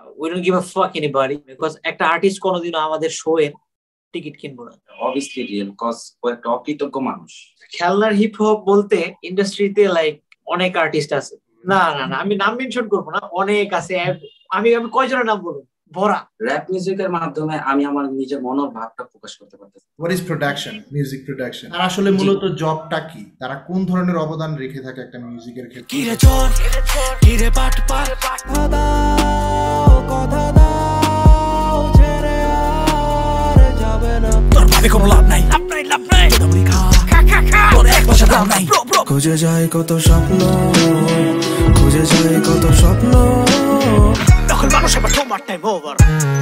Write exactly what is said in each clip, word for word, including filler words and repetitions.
we don't give a fuck anybody because একটা artist কোনোদিনও আমাদের শো এর টিকিট কিনবো না। obviously real cause ও একটা অকৃতজ্ঞ মানুষ। খেলনার হিপ হপ বলতে ইন্ডাস্ট্রিতে লাইক অনেক আর্টিস্ট আছে, না না না আমি নাম মেনশন করবো না, অনেক আছে। আমি আমি কয়জনের নাম বলবো, ভরা। র‍্যাপ মিউজিকের মাধ্যমে আমি আমার নিজের মনের ভাবটা প্রকাশ করতে পারতেছি। What is production, music production? আর আসলে মূলত জবটা কি, তারা কোন ধরনের অবদান রেখে থাকে একটা মিউজিকের ক্ষেত্রে? কি রে চোর কি রে পাট পাট কথা দাও কথা দাও ছেড়ে আর যাবে না, তোর ভাবে কোনো লাভ নাই লাভ নাই লাভ নাই, তুমি খা খা খা খা তোর এক পয়সা দাম নাই। খুঁজে যায় কত স্বপ্ন, খুঁজে যায় কত স্বপ্ন, তখন মানুষ আবার তোমার টাইম ওভার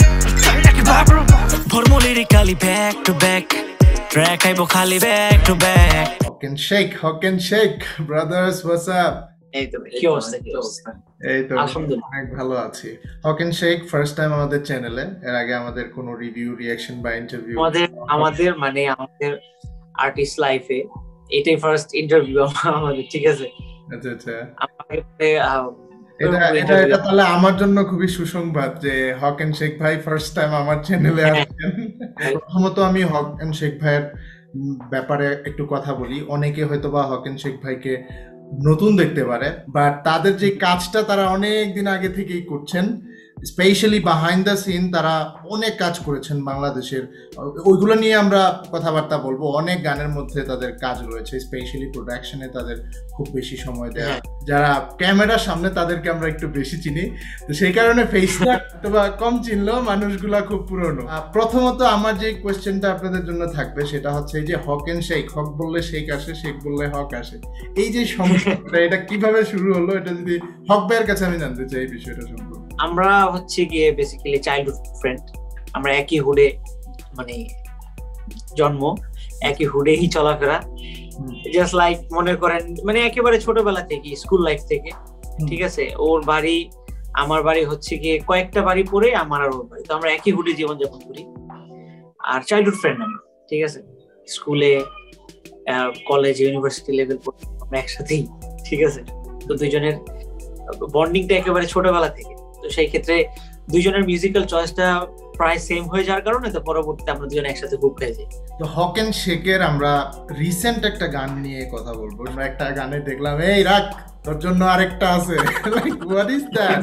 ভরমো lyrically back to back track আইবো খালি back to back. Hok and Shek, Hok and Shek brothers, what's up? এই তো কি অবস্থা কি অবস্থা? এই তো আলহামদুলিল্লাহ অনেক ভালো আছি। Hok and Shek first time আমাদের চ্যানেলে, এর আগে আমাদের কোনো রিভিউ রিঅ্যাকশন বা ইন্টারভিউ আমাদের আমাদের মানে আমাদের আর্টিস্ট লাইফে এটাই ফার্স্ট ইন্টারভিউ আমাদের, ঠিক আছে? আচ্ছা আচ্ছা, আমাদের এটা এটা এটা তাহলে আমার জন্য খুবই সুসংবাদ যে হক এন্ড শেখ ভাই ফার্স্ট টাইম আমার চ্যানেলে আসছেন। প্রথমত আমি হক এন্ড শেখ ভাইয়ের ব্যাপারে একটু কথা বলি। অনেকে হয়তো বা হক এন্ড শেখ ভাইকে নতুন দেখতে পারে, বাট তাদের যে কাজটা তারা অনেক দিন আগে থেকেই করছেন, স্পেশালি বিহাইন্ড দ্য সিন তারা অনেক কাজ করেছেন বাংলাদেশের, ওইগুলো নিয়ে আমরা কথাবার্তা বলবো। অনেক গানের মধ্যে তাদের কাজ রয়েছে, স্পেশালি প্রোডাকশনে তাদের খুব বেশি সময় দেয়া। যারা ক্যামেরার সামনে তাদেরকে আমরা একটু বেশি চিনি, তো সেই কারণে ফেসটা বা কম চিনলেও মানুষগুলা খুব পুরনো। প্রথমত আমার যে কোয়েশ্চেনটা আপনাদের জন্য থাকবে সেটা হচ্ছে এই যে হক এন্ড শেখ, হক বললে শেখ আসে, শেখ বললে হক আসে, এই যে সমস্যাটা এটা কিভাবে শুরু হলো, এটা যদি হক ভাইয়ের কাছে আমি জানতে চাই এই বিষয়টা সম্পর্কে। আমরা হচ্ছে গিয়ে বেসিক্যালি চাইল্ডহুড ফ্রেন্ড, আমরা একই হুডে মানে জন্ম, একই হুডেই চলাফেরা, জাস্ট লাইক মনে করেন মানে একেবারে ছোটবেলা থেকে স্কুল লাইফ থেকে, ঠিক আছে? ওর বাড়ি আমার বাড়ি হচ্ছে গিয়ে কয়েকটা বাড়ি পরে আমার আর ওর বাড়ি, তো আমরা একই হুডে জীবনযাপন করি আর চাইল্ডহুড ফ্রেন্ড আমরা, ঠিক আছে? স্কুলে কলেজ ইউনিভার্সিটি লেভেল আমরা একসাথেই, ঠিক আছে? তো দুইজনের বন্ডিংটা একেবারে ছোটবেলা থেকে, তো সেই ক্ষেত্রে দুইজনের মিউজিক্যাল চয়েসটা প্রায় সেম হয়ে যাওয়ার কারণে তো পরবর্তীতে আমরা দুজন একসাথে খুব খেয়ে যাই। তো হক এন্ড শেকের আমরা রিসেন্ট একটা গান নিয়ে কথা বলবো। আমরা একটা গানে দেখলাম এই রাখ তোর জন্য আরেকটা আছে, like what is that?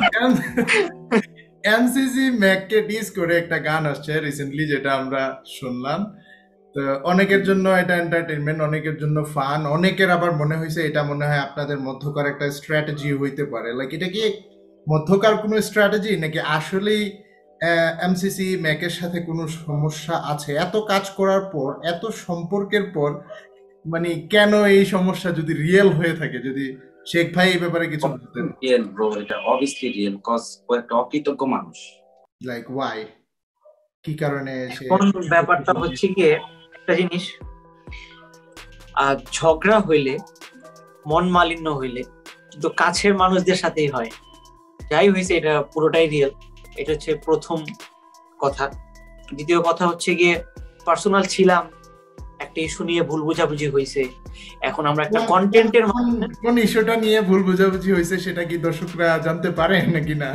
MCC ম্যাককে ডিস করে একটা গান আসছে রিসেন্টলি, যেটা আমরা শুনলাম। তো অনেকের জন্য এটা এন্টারটেইনমেন্ট, অনেকের জন্য ফান, অনেকের আবার মনে হয়েছে এটা মনে হয় আপনাদের মধ্যকার একটা স্ট্র্যাটেজি হইতে পারে। লাইক এটা কি মধ্যকার কোনো স্ট্র্যাটেজি নাকি আসলেই এমসিসি ম্যাকের সাথে কোনো সমস্যা আছে? এত কাজ করার পর, এত সম্পর্কের পর, মানে কেন এই সমস্যা যদি রিয়েল হয়ে থাকে, যদি শেখ ভাই এই ব্যাপারে কিছু বলতেন। রিয়েল ব্রো, এটা অবভিয়াসলি রিয়েল কজ ও একটা অকৃতজ্ঞ মানুষ। লাইক ওয়াই, কি কারণে? কোন ব্যাপারটা হচ্ছে কি একটা জিনিস, আর ঝগড়া হইলে, মন মালিন্য হইলে কিন্তু কাছের মানুষদের সাথেই হয়। যাই হয়েছে এটা পুরোটাই রিয়েল, এটা হচ্ছে প্রথম কথা। দ্বিতীয় কথা হচ্ছে গিয়ে পার্সোনাল ছিলাম, একটা ইস্যু নিয়ে ভুল বোঝাবুঝি হয়েছে, এখন আমরা একটা কন্টেন্টের মাধ্যমে কোন ইস্যুটা নিয়ে ভুল বোঝাবুঝি হয়েছে সেটা কি দর্শকরা জানতে পারে নাকি না?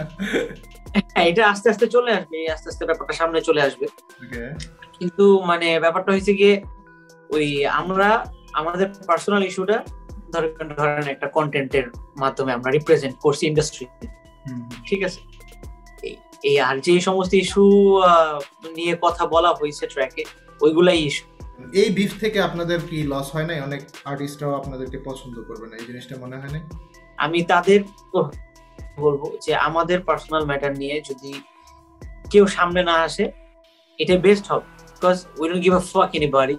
এটা আস্তে আস্তে চলে আসবে, আস্তে আস্তে ব্যাপারটা সামনে চলে আসবে। কিন্তু মানে ব্যাপারটা হয়েছে গিয়ে ওই আমরা আমাদের পার্সোনাল ইস্যুটা ধরেন ধরেন একটা কন্টেন্টের মাধ্যমে আমরা রিপ্রেজেন্ট করছি ইন্ডাস্ট্রি, ঠিক আছে? এই আর যে সমস্ত ইস্যু নিয়ে কথা বলা হয়েছে ট্র্যাকে, ওইগুলাই ইস্যু। এই বিফ থেকে আপনাদের কি লস হয় না? অনেক আর্টিস্টরাও আপনাদেরকে পছন্দ করবে না, এই জিনিসটা মনে হয় না? আমি তাদের বলবো যে আমাদের পার্সোনাল ম্যাটার নিয়ে যদি কেউ সামনে না আসে, এটা বেস্ট হবে, because we don't give a fuck anybody,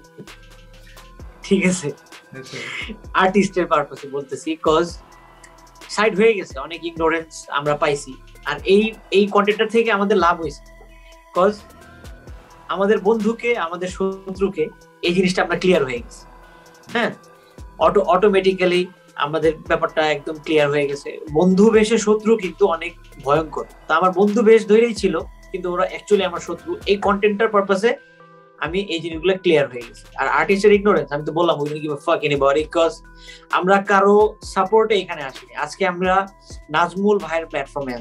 ঠিক আছে? আর্টিস্টের পারপাসে বলতেছি, কজ সাইড হয়ে গেছে, অনেক ইগনোরেন্স আমরা পাইছি, আর এই এই কন্টেন্টটা থেকে আমাদের লাভ হয়েছে, কজ আমাদের বন্ধুকে আমাদের শত্রুকে এই জিনিসটা আমরা ক্লিয়ার হয়ে গেছে। হ্যাঁ, অটো অটোমেটিক্যালি আমাদের ব্যাপারটা একদম ক্লিয়ার হয়ে গেছে। বন্ধু বেশে শত্রু কিন্তু অনেক ভয়ঙ্কর, তা আমার বন্ধু বেশ ধরেই ছিল, কিন্তু ওরা অ্যাকচুয়ালি আমার শত্রু। এই কন্টেন্টটার পারপাসে আমি এই জিনিসগুলো ক্লিয়ার হয়ে গেছি। আর আর্টিস্টের ইগনোরেন্স, আমি তো বললাম we don't give a fuck anybody, because আমরা কারো সাপোর্টে এখানে আসিনি। আজকে আমরা নাজমুল ভাইয়ের প্ল্যাটফর্মে আছি,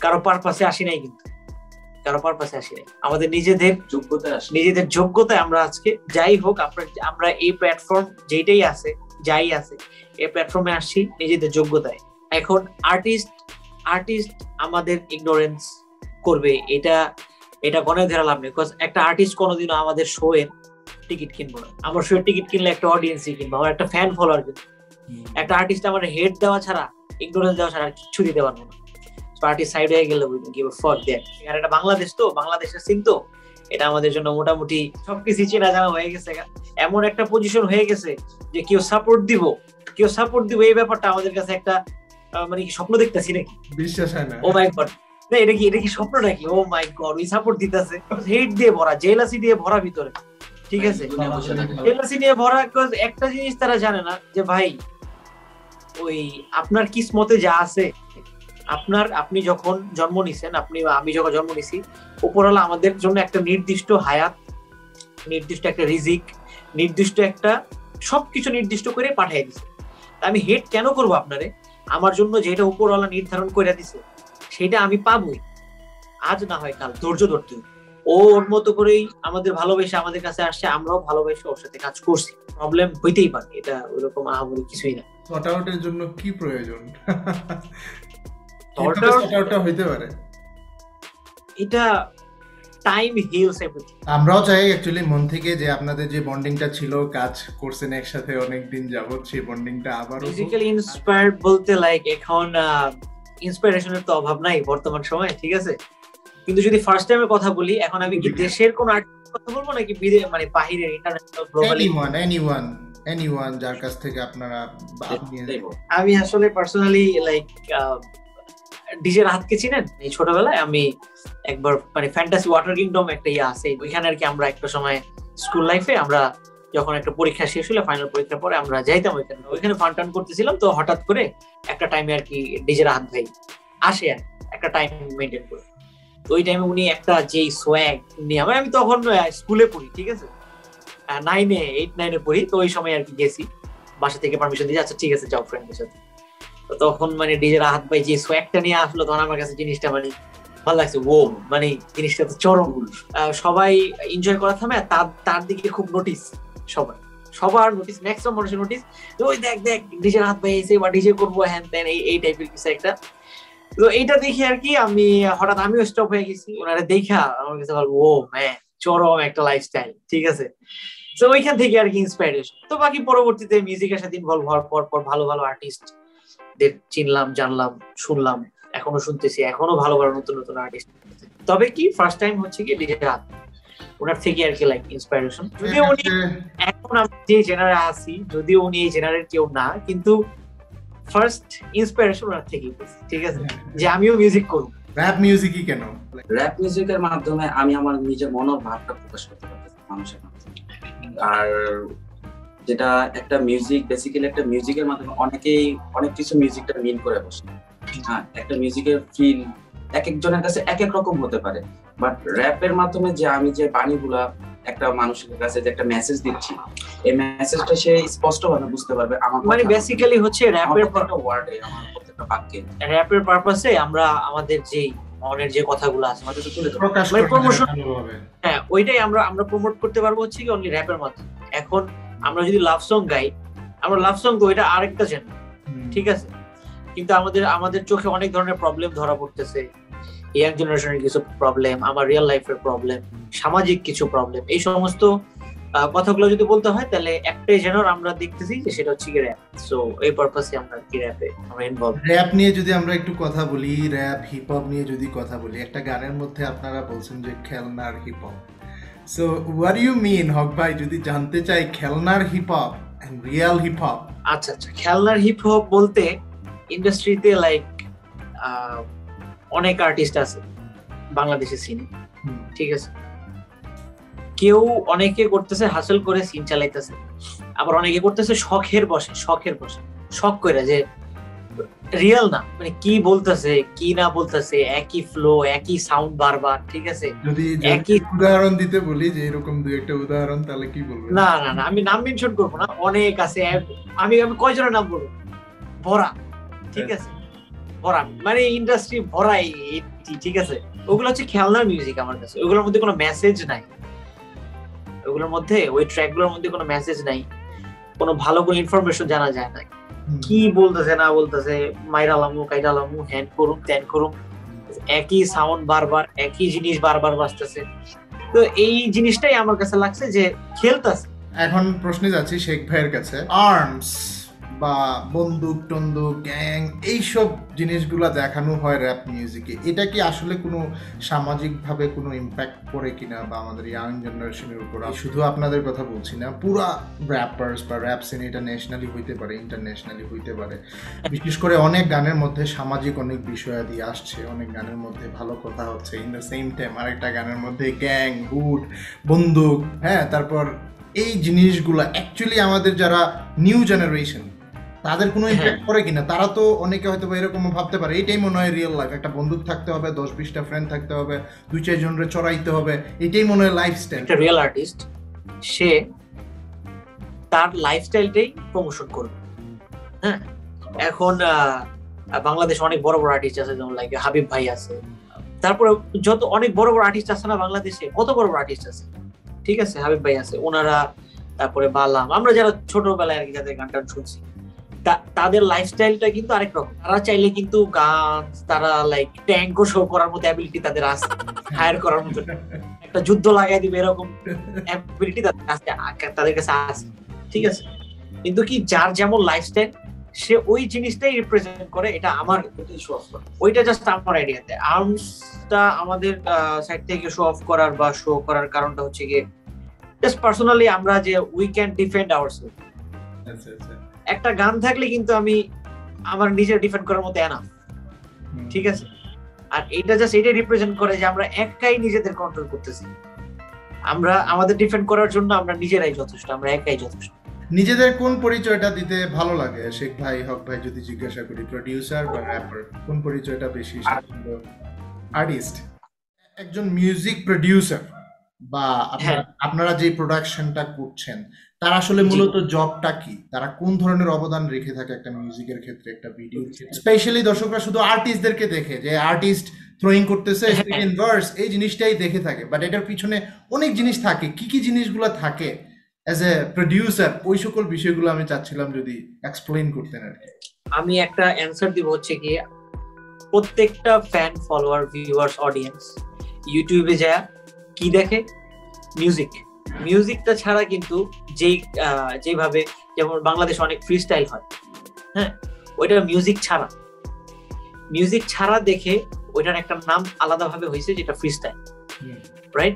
কারো পারপাসে আসি নাই, কিন্তু কারো পারপাসে আসি নাই, আমাদের নিজেদের যোগ্যতায় আসে। নিজেদের যোগ্যতায় আমরা আজকে যাই হোক আমরা আমরা এই প্ল্যাটফর্ম যেটাই আছে যাই আছে এই প্ল্যাটফর্মে আসছি নিজেদের যোগ্যতায়। এখন আর্টিস্ট আর্টিস্ট আমাদের ইগনোরেন্স করবে, এটা এটা গণে ধরা লাভ নেই। বিকজ একটা আর্টিস্ট কোনোদিনও আমাদের শো এর টিকিট কিনবো না। আমার শো এর টিকিট কিনলে একটা অডিয়েন্সই কিনবো, আমার একটা ফ্যান ফলোয়ার কিনবো। একটা আর্টিস্ট আমার হেড দেওয়া ছাড়া, ইগনোরেন্স দেওয়া ছাড়া কিছু দিতে পারবো না। পার্টি সাইড হয়ে গেলে উই ডোন্ট গিভ আ ফাক দ্যাট। আর এটা বাংলাদেশ, তো বাংলাদেশের সিন, তো এটা আমাদের জন্য মোটামুটি সবকিছু চেনা জানা হয়ে গেছে। এমন একটা পজিশন হয়ে গেছে যে কেউ সাপোর্ট দিব কেউ সাপোর্ট দিব এই ব্যাপারটা আমাদের কাছে একটা মানে কি স্বপ্ন দেখতেছি নাকি, বিশ্বাস হয় না। ও মাই গড, না এটা কি এটা কি স্বপ্ন নাকি? ও মাই গড, ওই সাপোর্ট দিতেছে, হেট দিয়ে ভরা, জেলাসি দিয়ে ভরা ভিতরে, ঠিক আছে, জেলাসি দিয়ে ভরা। একটা জিনিস তারা জানে না যে ভাই ওই আপনার কিসমতে যা আছে, আপনার আপনি যখন জন্ম নিছেন, আপনি আমি যখন জন্ম নিছি, উপরওয়ালা আমাদের জন্য একটা নির্দিষ্ট হায়াত, নির্দিষ্ট একটা রিজিক, নির্দিষ্ট একটা সবকিছু নির্দিষ্ট করে পাঠিয়ে দিছে। আমি হেট কেন করব আপনারে? আমার জন্য যেটা উপরওয়ালা নির্ধারণ করে দিছে সেটা আমি পাবোই, আজ না হয় কাল, ধৈর্য ধরতে। ও ওর মতো করেই আমাদের ভালোবেসে আমাদের কাছে আসছে, আমরাও ভালোবেসে ওর সাথে কাজ করছি। প্রবলেম হইতেই পারে, এটা ওইরকম আহামরি কিছুই না। সর্ট আউটের জন্য কি প্রয়োজন? হইতে পারে এটা টাইম হিলস এভরিথিং। আমরাও চাই অ্যাকচুয়ালি মন থেকে যে আপনাদের যে বন্ডিংটা ছিল, কাজ করছেন একসাথে অনেক দিন যাবত, সেই বন্ডিংটা আবার ফিজিক্যালি ইন্সপায়ার্ড বলতে লাইক এখন ইন্সপিরেশনের তো অভাব নাই বর্তমান সময়ে, ঠিক আছে। কিন্তু যদি ফার্স্ট টাইমের কথা বলি, এখন আমি কি দেশের কোন আর্টিস্টের কথা বলবো নাকি মানে বাহিরের international globally? Anyone anyone anyone যার কাছ থেকে আপনারা আমি আসলে পার্সোনালি লাইক ডিজে রাহাতকে চিনেন? এই ছোটবেলায় আমি একবার মানে ফ্যান্টাসি ওয়াটার কিংডম একটা ইয়ে আছে ওইখানে আর কি, আমরা একটা সময় স্কুল লাইফে আমরা যখন একটা পরীক্ষা শেষ হলো, ফাইনাল পরীক্ষার পরে আমরা যাইতাম ওইখানে, ওইখানে ফান টান করতেছিলাম। তো হঠাৎ করে একটা টাইমে আর কি ডিজে রাহাত ভাই আসে আর একটা টাইম মেনটেন করে। তো ওই টাইমে উনি একটা যেই সোয়াগ নিয়ে, আমি আমি তখন স্কুলে পড়ি, ঠিক আছে, নাইনে এইট নাইনে পড়ি। তো ওই সময় আর কি গেছি, বাসা থেকে পারমিশন দিয়ে, আচ্ছা ঠিক আছে যাও ফ্রেন্ডের সাথে। তো তখন মানে ডিজে রাহাত ভাই যে সোয়াগটা নিয়ে আসলো, তখন আমার কাছে জিনিসটা মানে ভালো লাগছে। ও মানে জিনিসটা তো চরম, সবাই এনজয় করা থামে, তার তার দিকে খুব নোটিস, সবার সবার নোটিস, ম্যাক্সিমাম মানুষের নোটিস, ওই দেখ দেখ ডিজে রাহাত ভাই এসে বা ডিজে করবো হ্যান ত্যান, এই এই টাইপের কিছু একটা। তো এইটা দেখি আর কি আমি হঠাৎ আমিও স্টপ হয়ে গেছি, ওনারা দেখা আমার কাছে বলবো ও ম্যান চরম একটা লাইফস্টাইল, ঠিক আছে। তো ওইখান থেকে আর কি ইন্সপায়ারেশন। তো বাকি পরবর্তীতে মিউজিকের সাথে ইনভলভ হওয়ার পর পর ভালো ভালো আর্টিস্ট চিনলাম, জানলাম, শুনলাম, এখনো শুনতেছি, এখনো ভালো ভালো নতুন নতুন আর্টিস্ট। তবে কি ফার্স্ট টাইম হচ্ছে কি ডিজে রাহাত, ওনার থেকে আর কি লাইক ইন্সপায়ারেশন। যদিও উনি এখন আমি যে জেনারে আছি, যদিও উনি এই জেনারের কেউ না, কিন্তু ফার্স্ট ইন্সপিরেশন ওনার থেকেই পেয়েছি, ঠিক আছে, যে আমিও মিউজিক করব। র‍্যাপ মিউজিকই কেন? র‍্যাপ মিউজিকের মাধ্যমে আমি আমার নিজের মনের ভাবটা প্রকাশ করতে পারতেছি মানুষের মাধ্যমে। আর যেটা একটা মিউজিক, বেসিক্যালি একটা মিউজিকের মাধ্যমে অনেকেই অনেক কিছু মিউজিকটা মিন করে বসে। হ্যাঁ, একটা মিউজিকের ফিল এক একজনের কাছে এক এক রকম হতে পারে, বাট র‍্যাপের মাধ্যমে যে আমি যে বাণীগুলা একটা মানুষের কাছে যে একটা মেসেজ দিচ্ছি, এই মেসেজটা সে স্পষ্টভাবে বুঝতে পারবে। আমার মানে বেসিক্যালি হচ্ছে র‍্যাপের প্রত্যেকটা ওয়ার্ডে, আমার প্রত্যেকটা বাক্যে, র‍্যাপের পারপাসে আমরা আমাদের যে মনের যে কথাগুলো আছে আমাদের তুলে ধরব, প্রকাশ করতে হবে। হ্যাঁ, ওইটাই আমরা আমরা প্রমোট করতে পারবো হচ্ছে কি অনলি র‍্যাপের মাধ্যমে। এখন আমরা যদি লাভ সং গাই, আমরা লাভ সং তো এটা আরেকটা জেন, ঠিক আছে, কিন্তু আমাদের আমাদের চোখে অনেক ধরনের প্রবলেম ধরা পড়তেছে, ইয়াং জেনারেশনের কিছু প্রবলেম, আমার রিয়েল লাইফের প্রবলেম, সামাজিক কিছু প্রবলেম, এই সমস্ত কথাগুলো যদি বলতে হয় তাহলে একটাই জেনার আমরা দেখতেছি যে সেটা হচ্ছে র‍্যাপ। সো এই পারপাসে আমরা কি র‍্যাপে আমরা ইনভলভ। র‍্যাপ নিয়ে যদি আমরা একটু কথা বলি, র‍্যাপ হিপ হপ নিয়ে যদি কথা বলি, একটা গানের মধ্যে আপনারা বলছেন যে খেলনার hip hop. So what do you mean Hok ভাই, যদি জানতে চাই খেলনার hip hop and real hip hop? আচ্ছা আচ্ছা, খেলনার হিপ হপ বলতে ইন্ডাস্ট্রিতে লাইক অনেক আর্টিস্ট আছে বাংলাদেশের সিনে, ঠিক আছে, কেউ অনেকে করতেছে হাসিল করে সিন চালাইতেছে, আবার অনেকে করতেছে শখের বসে, শখের বসে শখ করে, যে রিয়েল না, মানে কি বলতেছে কি না বলতেছে, একই ফ্লো একই সাউন্ড বারবার, ঠিক আছে। যদি একই উদাহরণ দিতে বলি যে এরকম দুই একটা উদাহরণ, তাহলে কি বলবেন? না না না, আমি নাম মেনশন করবো না, অনেক আছে, আমি আমি কয়জনের নাম বলবো, ভরা, ঠিক আছে। ভরা, মানে ইন্ডাস্ট্রি ভরাই, ঠিক আছে। ওগুলো হচ্ছে খেলনার মিউজিক আমার কাছে, ওগুলোর মধ্যে কোনো মেসেজ নাই, ওগুলোর মধ্যে ওই ট্র্যাকগুলোর মধ্যে কোনো মেসেজ নাই, কোনো ভালো কোনো ইনফরমেশন জানা যায় না, কি বলতেছে না বলতেছে, মাইরালামু কাইরালামু হ্যান্ড করুম ত্যান করুম, একই সাউন্ড বারবার, একই জিনিস বারবার বাজতেছে। তো এই জিনিসটাই আমার কাছে লাগছে যে খেলতেছে। এখন প্রশ্নে যাচ্ছি শেখ ভাইয়ের কাছে, আর্মস বা বন্দুক টন্দুক গ্যাং এইসব জিনিসগুলো দেখানো হয় র্যাপ মিউজিকে, এটা কি আসলে কোনো সামাজিকভাবে কোনো ইম্প্যাক্ট করে কিনা, বা আমাদের ইয়াং জেনারেশনের উপর? শুধু আপনাদের কথা বলছি না, পুরা র্যাপার্স বা র্যাপ সিন এটা ন্যাশনালি হইতে পারে, ইন্টারন্যাশনালি হইতে পারে। বিশেষ করে অনেক গানের মধ্যে সামাজিক অনেক বিষয়াদি আসছে, অনেক গানের মধ্যে ভালো কথা হচ্ছে, ইন দ্য সেম টাইম আরেকটা গানের মধ্যে গ্যাং হুড বন্দুক, হ্যাঁ, তারপর এই জিনিসগুলো অ্যাকচুয়ালি আমাদের যারা নিউ জেনারেশন তাদের কোনো ইম্প্যাক্ট করে কিনা? তারা তো অনেকে হয়তো এরকম ভাবতে পারে এইটাই মনে হয় রিয়েল লাইফ, একটা বন্দুক থাকতে হবে, দশ বিশটা ফ্রেন্ড থাকতে হবে, দুই চার জনের চড়াইতে হবে, এটাই মনে হয় লাইফস্টাইল। একটা রিয়েল আর্টিস্ট সে তার লাইফস্টাইলটাই প্রমোশন করবে। হ্যাঁ, এখন বাংলাদেশে অনেক বড় বড় আর্টিস্ট আছে, যেমন লাইক হাবিব ভাই আছে, তারপরে যত অনেক বড় বড় আর্টিস্ট আছে না বাংলাদেশে, কত বড় বড় আর্টিস্ট আছে, ঠিক আছে, হাবিব ভাই আছে, ওনারা, তারপরে বালাম, আমরা যারা ছোটবেলায় আর কি যাদের গান টান শুনছি, তাদের লাইফস্টাইলটা কিন্তু আরেক রকম। তারা চাইলে কিন্তু গান, তারা লাইক ট্যাঙ্কও শো করার মতো অ্যাবিলিটি তাদের আছে, হায়ার করার মতো একটা যুদ্ধ লাগাই দিবে এরকম অ্যাবিলিটি তাদের কাছে তাদের কাছে আছে, ঠিক আছে। কিন্তু কি যার যেমন লাইফস্টাইল সে ওই জিনিসটাই রিপ্রেজেন্ট করে, এটা আমার ওইটা জাস্ট আমার আইডিয়াতে। আর্মসটা আমাদের সাইড থেকে শো অফ করার বা শো করার কারণটা হচ্ছে গিয়ে জাস্ট পার্সোনালি আমরা যে উই ক্যান ডিফেন্ড আওয়ারসেলফ। একটা গান থাকলে কিন্তু আমি আমার নিজের ডিফেন্ড করার মতো এনাফ, ঠিক আছে। আর এটা জাস্ট এটাই রিপ্রেজেন্ট করে যে আমরা একাই নিজেদের কন্ট্রোল করতেছি, আমরা আমাদের ডিফেন্ড করার জন্য আমরা নিজেরাই যথেষ্ট, আমরা একাই যথেষ্ট। নিজেদের কোন পরিচয়টা দিতে ভালো লাগে শেখ ভাই, হক ভাই, যদি জিজ্ঞাসা করি, প্রোডিউসার বা র্যাপার, কোন পরিচয়টা বেশি? আর্টিস্ট। একজন মিউজিক প্রোডিউসার বা আপনারা যে প্রোডাকশনটা করছেন তার আসলে মূলত জবটা কি? তারা কোন ধরনের অবদান রেখে থাকে একটা মিউজিকের ক্ষেত্রে, একটা ভিডিও? স্পেশালি দর্শকরা শুধু আর্টিস্টদেরকে দেখে যে আর্টিস্ট থ্রোয়িং করতেছে সেকেন্ড ভার্স, এই জিনিসটাই দেখে থাকে, বাট এটার পিছনে অনেক জিনিস থাকে। কি কি জিনিসগুলো থাকে অ্যাজ এ প্রোডিউসার, ওই সকল বিষয়গুলো আমি চাচ্ছিলাম যদি এক্সপ্লেইন করতেন আর কি। আমি একটা অ্যানসার দিব হচ্ছে কি, প্রত্যেকটা ফ্যান ফলোয়ার ভিউয়ার্স অডিয়েন্স ইউটিউবে যায় কি দেখে? মিউজিক। মিউজিকটা ছাড়া কিন্তু যেই যেভাবে যেমন বাংলাদেশে অনেক ফ্রি স্টাইল হয়, হ্যাঁ, ওইটা মিউজিক ছাড়া, মিউজিক ছাড়া দেখে ওইটার একটা নাম আলাদা ভাবে হয়েছে যেটা ফ্রি স্টাইল, রাইট?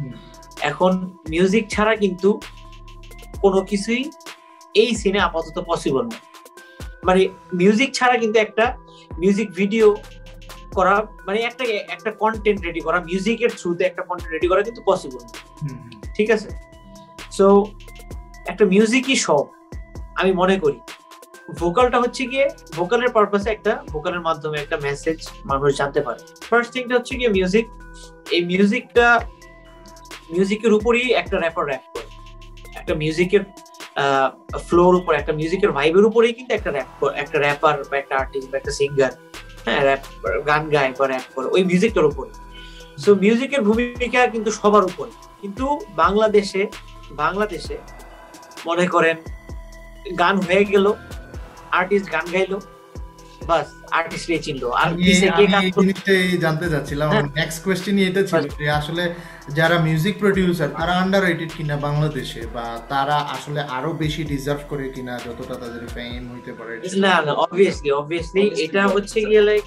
এখন মিউজিক ছাড়া কিন্তু কোনো কিছুই এই সিনে আপাতত পসিবল না। মানে মিউজিক ছাড়া কিন্তু একটা মিউজিক ভিডিও করা, মানে একটা একটা কন্টেন্ট রেডি করা, মিউজিকের থ্রুতে একটা কন্টেন্ট রেডি করা কিন্তু পসিবল না, ঠিক আছে। সো একটা মিউজিকই সব, আমি মনে করি। ভোকালটা হচ্ছে গিয়ে, ভোকালের পারপাসে একটা ভোকালের মাধ্যমে একটা মেসেজ মানুষ জানতে পারে। ফার্স্ট থিংটা হচ্ছে গিয়ে মিউজিক। এই মিউজিকটা মিউজিকের উপরই একটা র্যাপার র্যাপ করে, একটা মিউজিকের ফ্লোর উপর, একটা মিউজিকের ভাইবের উপরেই কিন্তু একটা র্যাপ একটা র্যাপার বা একটা আর্টিস্ট বা একটা সিঙ্গার, হ্যাঁ, র্যাপ গান গায় বা র্যাপ করে ওই মিউজিকটার উপরে। সো মিউজিকের ভূমিকা কিন্তু সবার উপরে। কিন্তু বাংলাদেশে বাংলাদেশে মনে করেন গান হয়ে গেল, আর্টিস্ট গান গাইলো, বাস আর্টিস্টই চিনলো। আর জানতে চাচ্ছিলাম, নেক্সট কোয়েশ্চেনই এটা ছিল যে আসলে যারা মিউজিক প্রোডিউসার তারা আন্ডাররেটেড কিনা বাংলাদেশে, বা তারা আসলে আরো বেশি ডিজার্ভ করে কিনা যতটা তাদের ফেম হইতে পারে? না না, অবভিয়াসলি অবভিয়াসলি এটা হচ্ছে গিয়ে লাইক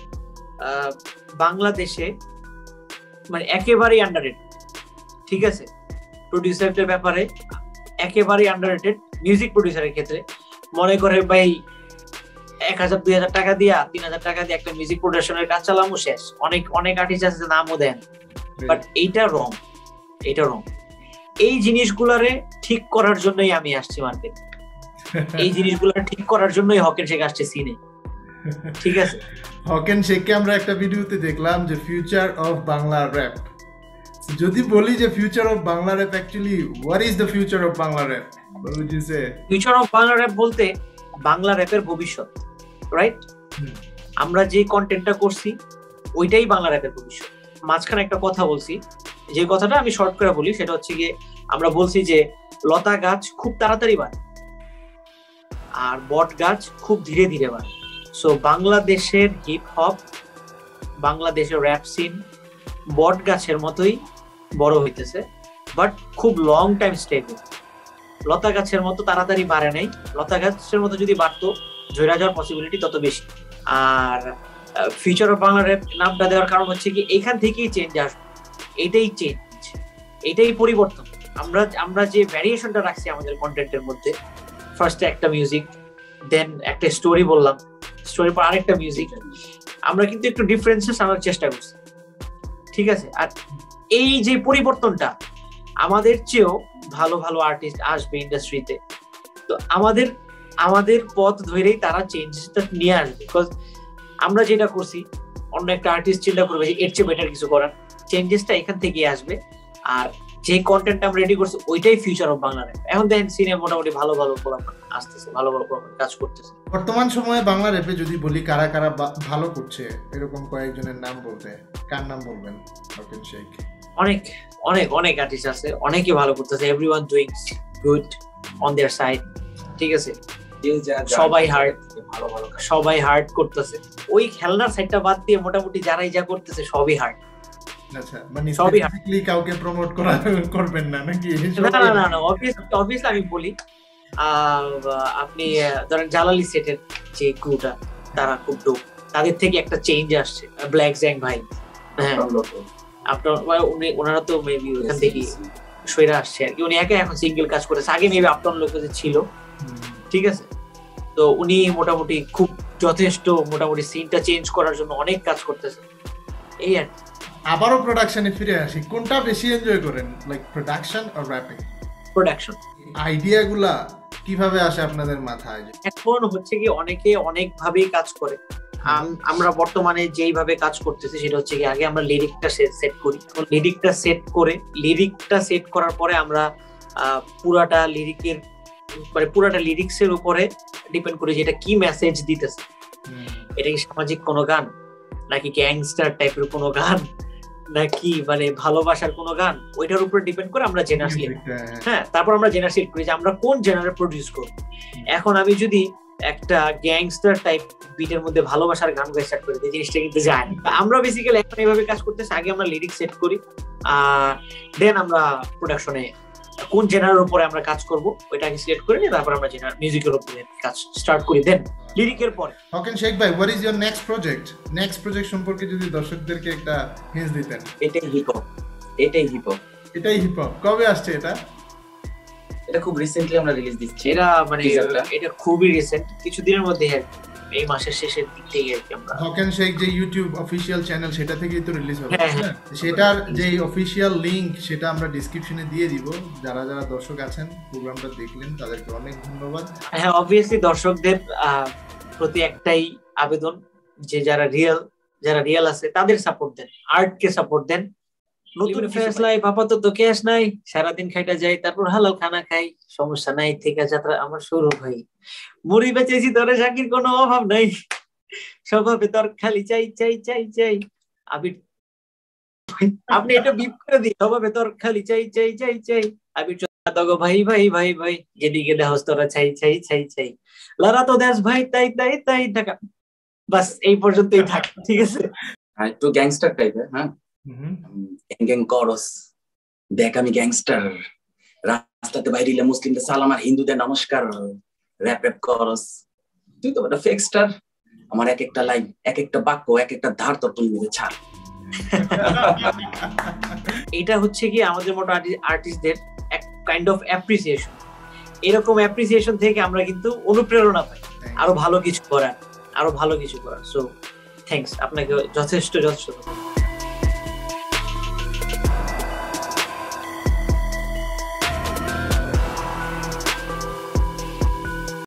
বাংলাদেশে মানে একেবারেই আন্ডাররেটেড, ঠিক আছে। প্রোডিউসারদের ব্যাপারে একেবারেই আন্ডাররেটেড। মিউজিক প্রোডিউসারের ক্ষেত্রে মনে করে ভাই এক হাজার দুই হাজার টাকা দিয়া তিন হাজার টাকা দিয়ে একটা মিউজিক প্রোডাকশনের কাজ চালামো, শেষ। অনেক অনেক আর্টিস্ট আছে নামও দেন, বাট এইটা রং, এটা রং। এই জিনিসগুলারে ঠিক করার জন্যই আমি আসছি মার্কেট, এই জিনিসগুলো ঠিক করার জন্যই হকেন শেখ আসছে সিনে, ঠিক আছে। হকেন শেখকে আমরা একটা ভিডিওতে দেখলাম যে ফিউচার অফ বাংলা র‍্যাপ। যদি বলি যে future of Bangla rap, actually what is the future of Bangla rap? What would you say? Future of Bangla rap বলতে বাংলা র‍্যাপের ভবিষ্যৎ, রাইট? আমরা যে কন্টেন্টটা করছি ওইটাই বাংলা র্যাপের ভবিষ্যৎ। মাঝখানে একটা কথা বলছি, যে কথাটা আমি শর্ট করে বলি, সেটা হচ্ছে গিয়ে আমরা বলছি যে লতা গাছ খুব তাড়াতাড়ি বাড়ে আর বট গাছ খুব ধীরে ধীরে বাড়ে। সো বাংলাদেশের হিপ হপ, বাংলাদেশের র্যাপ সিন বট গাছের মতোই বড় হইতেছে, বাট খুব লং টাইম স্টেবল। লতা গাছের মতো তাড়াতাড়ি বাড়ে নাই। লতা গাছের মতো যদি বাড়তো, ঝরে যাওয়ার পসিবিলিটি তত বেশি। আর ফিউচার অফ বাংলা র্যাপ নামটা দেওয়ার কারণ হচ্ছে কি এখান থেকেই চেঞ্জ আসবে। এটাই চেঞ্জ, এটাই পরিবর্তন। আমরা আমরা যে ভ্যারিয়েশনটা রাখছি আমাদের কন্টেন্টের মধ্যে, ফার্স্টে একটা মিউজিক, দেন একটা স্টোরি বললাম, স্টোরির পর আরেকটা মিউজিক, আমরা কিন্তু একটু ডিফারেন্সেস আনার চেষ্টা করছি, ঠিক আছে? আর এই যে পরিবর্তনটা, আমাদের চেয়েও ভালো ভালো আর্টিস্ট আসবে ইন্ডাস্ট্রিতে, তো আমাদের আমাদের পথ ধরেই তারা চেঞ্জটা নিয়ে আসবে। বিকজ আমরা যেটা করছি, অন্য একটা আর্টিস্ট চিন্তা করবে যে এর চেয়ে বেটার কিছু করার, চেঞ্জেসটা এখান থেকেই আসবে। আর যে কন্টেন্ট আমরা রেডি করছি ওইটাই ফিউচার অফ বাংলা র্যাপ। এখন দেখেন সিনেমা মোটামুটি ভালো ভালো প্রোগ্রাম আসতেছে, ভালো ভালো প্রোগ্রাম কাজ করতেছে। বর্তমান সময়ে বাংলা র্যাপে যদি বলি কারা কারা ভালো করছে, এরকম কয়েকজনের নাম বলতে কার নাম বলবেন? হকেন শেখ। অনেক অনেক অনেক আর্টিস্ট আছে, অনেকে ভালো করতেছে। Everyone doing good on their side, ঠিক আছে? সবাই হার্ড ভালো ভালো সবাই হার্ড করতেছে। ওই খেলনার সাইডটা বাদ দিয়ে মোটামুটি যারাই যা করতেছে সবই হার্ড। আচ্ছা, মানে স্পেসিফিক্যালি কাউকে প্রমোট করা করবেন না নাকি? না না না না, অবভিয়াসলি অবভিয়াসলি আমি বলি, আপনি ধরেন জালালি সেটের যে ক্রুটা, তারা খুব ডোপ। তাদের থেকে একটা চেঞ্জ আসছে, ব্ল্যাক জ্যাং ভাই, হ্যাঁ আপনার উনি ওনারা তো মেবি ওখান থেকে সইরা আসছে আর কি। উনি একা এখন সিঙ্গেল কাজ করেছে, আগে মেবি আপটন লোকে ছিল, ঠিক আছে? তো উনি মোটামুটি খুব যথেষ্ট, মোটামুটি সিনটা চেঞ্জ করার জন্য অনেক কাজ করতেছে। এই আর আবারও প্রোডাকশনে ফিরে আসি, কোনটা বেশি এনজয় করেন, like production or rapping? Production. আইডিয়াগুলা কিভাবে আসে আপনাদের মাথায়? এখন হচ্ছে কি অনেকে অনেক ভাবেই কাজ করে। আমরা বর্তমানে যেইভাবে কাজ করতেছি সেটা হচ্ছে কি আগে আমরা লিরিকটা সেট করি, লিরিকটা সেট করে লিরিকটা সেট করার পরে আমরা পুরাটা লিরিকের মানে পুরাটা লিরিক্সের উপরে ডিপেন্ড করে যে এটা কি মেসেজ দিতেছে। এটা কি সামাজিক কোনো গান, নাকি গ্যাংস্টার টাইপের কোনো গান, নাকি মানে ভালোবাসার কোনো গান, ওইটার উপর ডিপেন্ড করে আমরা জেনার সিলেক্ট হ্যাঁ তারপর আমরা জেনার সিলেক্ট করি যে আমরা কোন জেনারে প্রডিউস করব। এখন আমি যদি একটা গ্যাংস্টার টাইপ বিটের মধ্যে ভালোবাসার গান গাই স্টার্ট করি, এই জিনিসটা কিন্তু যায় না। আমরা বেসিক্যালি এখন এইভাবে কাজ করতেছি, আগে আমরা লিরিক্স সেট করি, আর দেন আমরা প্রোডাকশনে কোন জেনারের উপরে আমরা কাজ করব ওইটাকে সিলেক্ট করে নিয়ে তারপর আমরা জেনার মিউজিকের উপরে কাজ স্টার্ট করি, দেন লিরিকের পরে। হকেন শেখ ভাই, what is your next project? Next project সম্পর্কে যদি দর্শকদেরকে একটা হিন্ট দিতেন। এটাই হিপ হপ, এটাই হিপ হপ, এটাই হিপ হপ। কবে আসছে এটা? এটা খুব রিসেন্টলি আমরা রিলিজ দিচ্ছি। এটা মানে এটা খুবই রিসেন্ট, কিছুদিনের মধ্যে এই মাসের শেষের দিক থেকে আর কি আমরা হকেন শেখ যে ইউটিউব অফিশিয়াল চ্যানেল সেটা থেকেই তো রিলিজ হবে, সেটার যে অফিশিয়াল লিংক সেটা আমরা ডেসক্রিপশনে দিয়ে দিব। যারা যারা দর্শক আছেন প্রোগ্রামটা দেখলেন তাদেরকে অনেক ধন্যবাদ। হ্যাঁ, অবভিয়াসলি দর্শকদের প্রতি একটাই আবেদন যে যারা রিয়েল যারা রিয়েল আছে তাদের সাপোর্ট দেন, আর্টকে সাপোর্ট দেন। নতুন ফেস লাইফ আপাতত ক্যাশ নাই, সারাদিন খাইটা যাই, তারপর হালাল খানা খাই, সমস্যা নাই, থেকে যাত্রা আমার শুরু ভাই। মুড়ি বেচেছি তোরে শাকির কোনো অভাব নাই, স্বভাবে তোর খালি চাই চাই চাই চাই। আবির আপনি এটা বিপ করে দিন, স্বভাবে তোর খালি চাই চাই চাই চাই। আবির তগো ভাই ভাই ভাই ভাই, যেদিকে দেহস তোরা চাই চাই চাই চাই, লড়া তো দেশ ভাই তাই তাই তাই ঢাকা। বাস এই পর্যন্তই থাক, ঠিক আছে? একটু গ্যাংস্টার টাইপের, হ্যাঁ গ্যাং গ্যাং করস, দেখ আমি গ্যাংস্টার, রাস্তাতে বাইরে মুসলিমদের সালাম আর হিন্দুদের নমস্কার, র‍্যাপ র‍্যাপ করস। তুই তো একটা ফেক স্টার, আমার এক একটা লাইন, এক একটা বাক্য, এক একটা ধার তোর তুলে নেবে ছাড়। এটা হচ্ছে কি আমাদের মতো আর্টিস্টদের এক কাইন্ড অফ অ্যাপ্রিসিয়েশন। এরকম অ্যাপ্রিসিয়েশন থেকে আমরা কিন্তু অনুপ্রেরণা পাই আরো ভালো কিছু করার, আরো ভালো কিছু করার। সো থ্যাঙ্কস আপনাকে, যথেষ্ট যথেষ্ট।